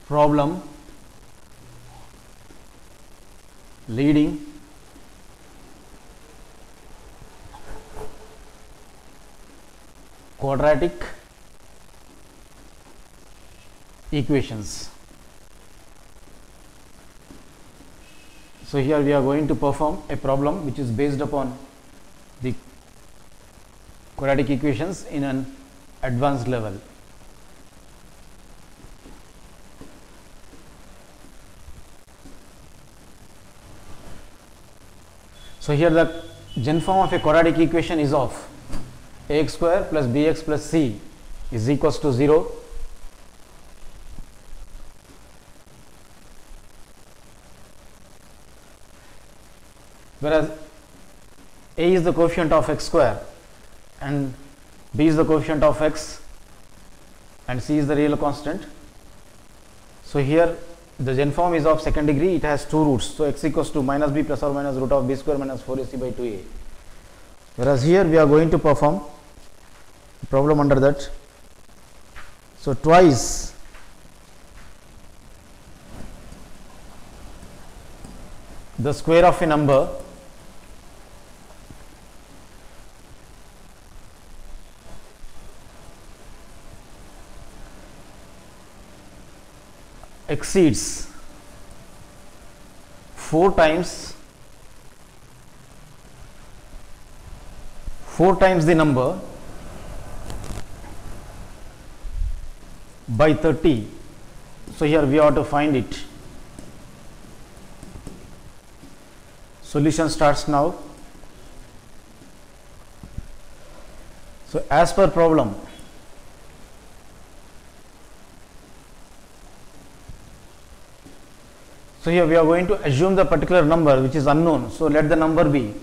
problem leading quadratic equations. So here we are going to perform a problem which is based upon the quadratic equations in an advanced level. So here the gen form of a quadratic equation is of ax square plus bx plus c is equals to 0. Whereas a is the coefficient of x square and b is the coefficient of x and c is the real constant. So here the gen form is of second degree, it has two roots. So x equals to minus b plus or minus root of b square minus 4ac by 2a. Whereas here we are going to perform a problem under that. So twice the square of a number exceeds 4 times the number by 30. So here we have to find it. Solution starts now. So as per problem, so here we are going to assume the particular number which is unknown. So let the number be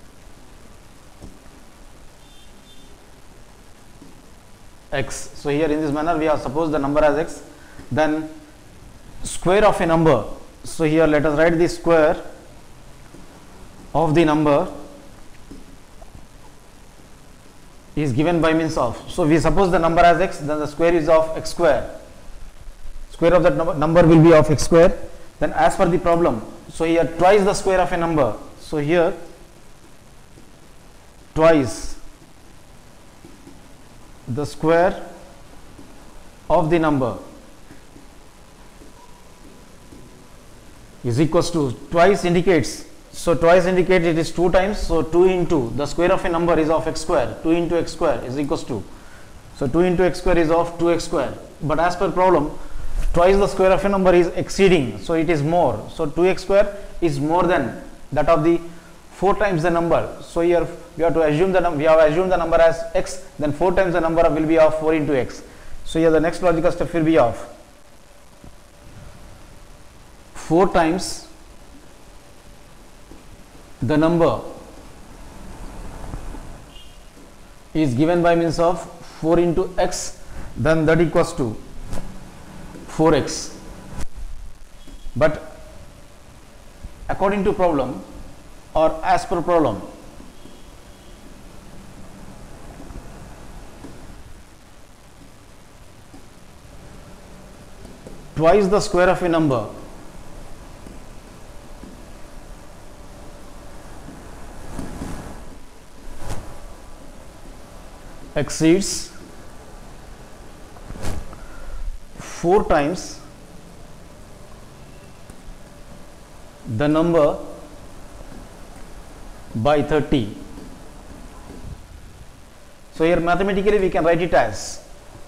x. So here in this manner we have supposed the number as x, then square of a number. So here let us write the square of the number is given by means of, so we suppose the number as x, then the square is of x square. Square of that number will be of x square. Then as per the problem, so here twice the square of a number. So here twice the square of the number is equals to, twice indicates, so twice indicates it is 2 times. So 2 into the square of a number is of x square, 2 into x square is equals to, so 2 into x square is of 2x square. But as per problem, twice the square of a number is exceeding, so it is more. So 2x square is more than that of the 4 times the number. So here we have to assume we have assumed the number as x, then 4 times the number will be of 4 into x. So here the next logical step will be of 4 times the number is given by means of 4 into x, then that equals to 4x. But according to problem or as per problem, twice the square of a number exceeds 4 times the number by 30. So here mathematically we can write it as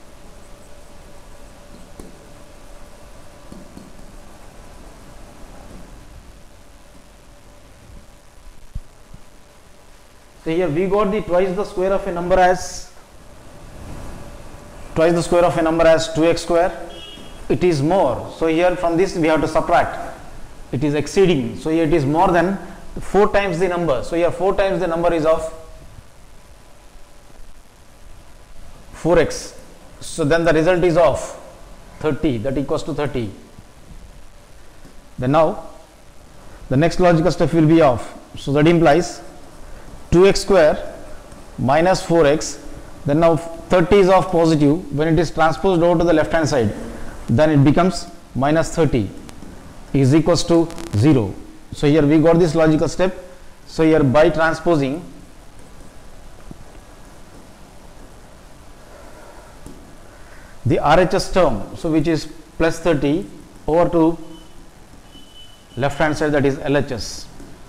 so here we got the twice the square of a number as 2x square. It is more. So here from this we have to subtract. It is exceeding. So here it is more than 4 times the number. So here 4 times the number is of 4x. So then the result is of 30, that equals to 30. Then now the next logical step will be of, so that implies 2x square minus 4x. Then now 30 is of positive. When it is transposed over to the left hand side, then it becomes minus 30 is equals to 0. So here we got this logical step. So here by transposing the RHS term, so which is plus 30 over to left hand side, that is LHS.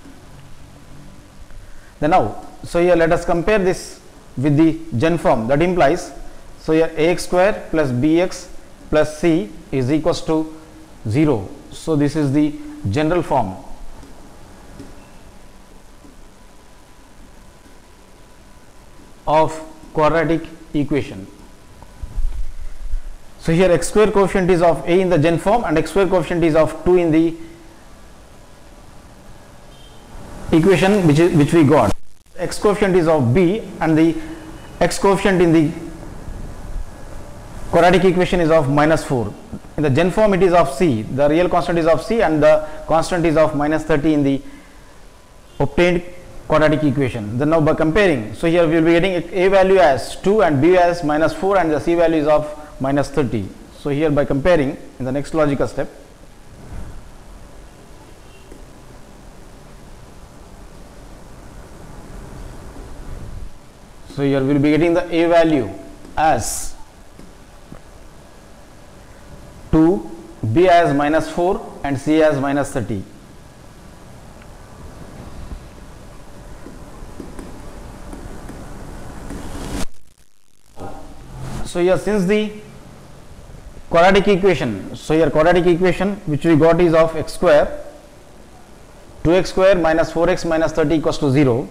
Then now, so here let us compare this with the gen form. That implies, so here ax square plus bx plus c is equals to 0. So this is the general form. Of quadratic equation. So here x square coefficient is of a in the gen form and x square coefficient is of 2 in the equation which we got. X coefficient is of b and the x coefficient in the quadratic equation is of minus 4. In the gen form it is of c, the real constant is of c and the constant is of minus 30 in the obtained quadratic equation. Then now by comparing, so here we will be getting a value as 2 and b as minus 4 and the c value is of minus 30. So here by comparing in the next logical step, so here we will be getting the a value as 2, b as minus 4 and c as minus 30. So here since the quadratic equation, so here quadratic equation which we got is of x square, 2x square minus 4x minus 30 equals to 0.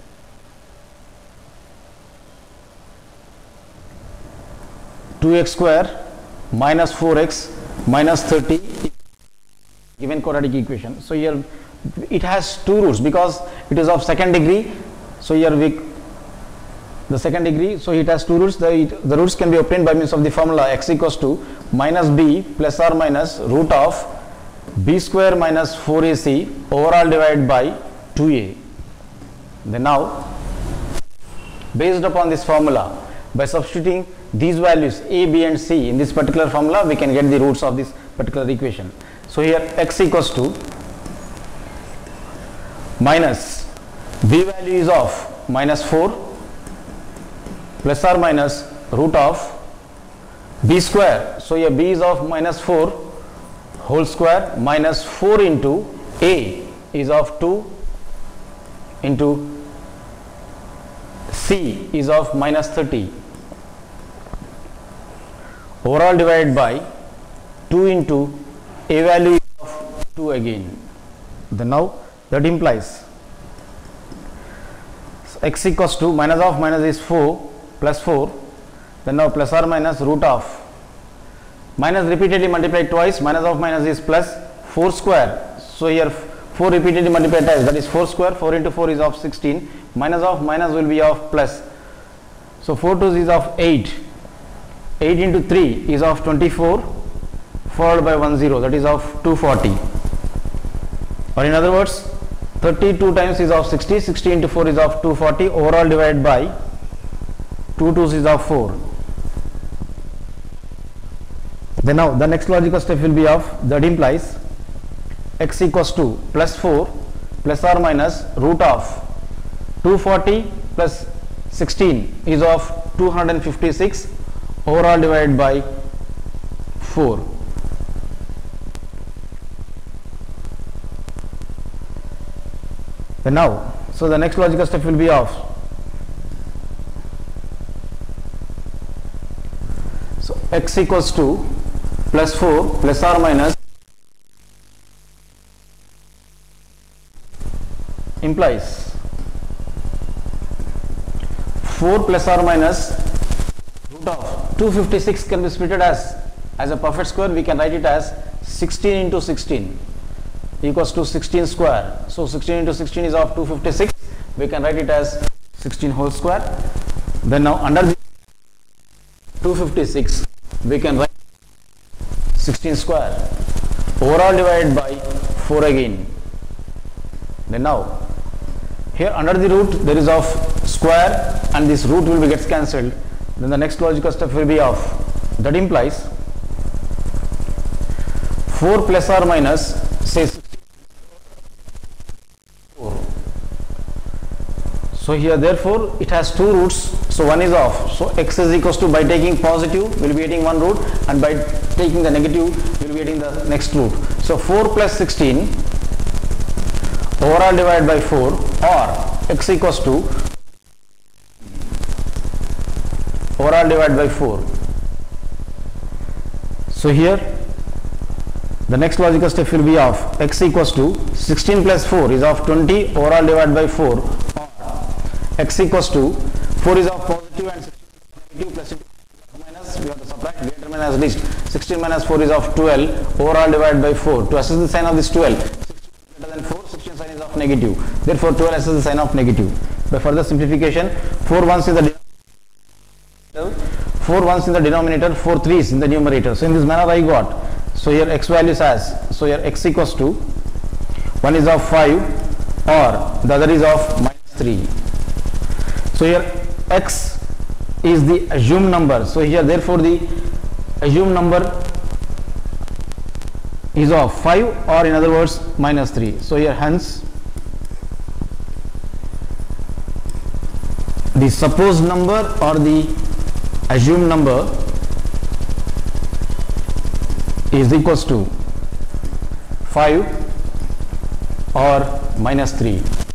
Two x square minus 4x minus 30 given quadratic equation. So here it has two roots because it is of second degree. So here the second degree, so it has two roots. The roots can be obtained by means of the formula x equals to minus b plus or minus root of b square minus 4ac overall divided by 2a. Then now based upon this formula, by substituting these values a, b and c in this particular formula, we can get the roots of this particular equation. So here x equals to minus b value is of minus 4 plus or minus root of b square. So here b is of minus 4 whole square minus 4 into a is of 2 into c is of minus 30 overall divided by 2 into a value of 2 again. Then now that implies x equals to minus of minus is 4 plus 4, then now plus or minus root of minus repeatedly multiplied twice, minus of minus is plus 4 square. So here 4 repeatedly multiplied twice, that is 4 square, 4 into 4 is of 16, minus of minus will be of plus. So 4 2 is of 8, 8 into 3 is of 24 followed by 1 0, that is of 240, or in other words 32 times is of 60, 60 into 4 is of 240 overall divided by 2 2s is of 4. Then now the next logical step will be of, that implies x equals to plus 4 plus or minus root of 240 plus 16 is of 256 overall divided by 4. Then now, so the next logical step will be of, so x equals to plus 4 plus or minus implies 4 plus or minus root of 256 can be split as a perfect square. We can write it as 16 into 16 equals to 16 square. So 16 into 16 is of 256. We can write it as 16 whole square. Then now under the 256 we can write 16 square overall divided by 4 again. Then now here under the root there is of square and this root will be gets cancelled. Then the next logical step will be of, that implies 4 plus or minus say 4. So here therefore it has two roots, so one is off, so x is equals to, by taking positive we will be getting one root, and by taking the negative we will be getting the next root. So 4 plus 16 overall divided by 4, or x equals to overall divided by 4. So here the next logical step will be of x equals to 16 plus 4 is of 20 overall divided by 4, or x equals to 4 is of positive and 16 negative, plus minus we have to subtract, greater minus least. 16 minus 4 is of 12 overall divided by 4. To assess the sign of this 12, 16 greater than 4, 16 sign is of negative, therefore 12 assesses the sign of negative. By further simplification, 4 ones in the 4 ones in the denominator, 4 threes in the numerator. So in this manner I got, so here x values as, so here x equals to, one is of 5 or the other is of minus 3. So here x is the assumed number, so here therefore the assumed number is of 5 or in other words minus 3. So here hence the supposed number or the assumed number is equals to 5 or minus 3.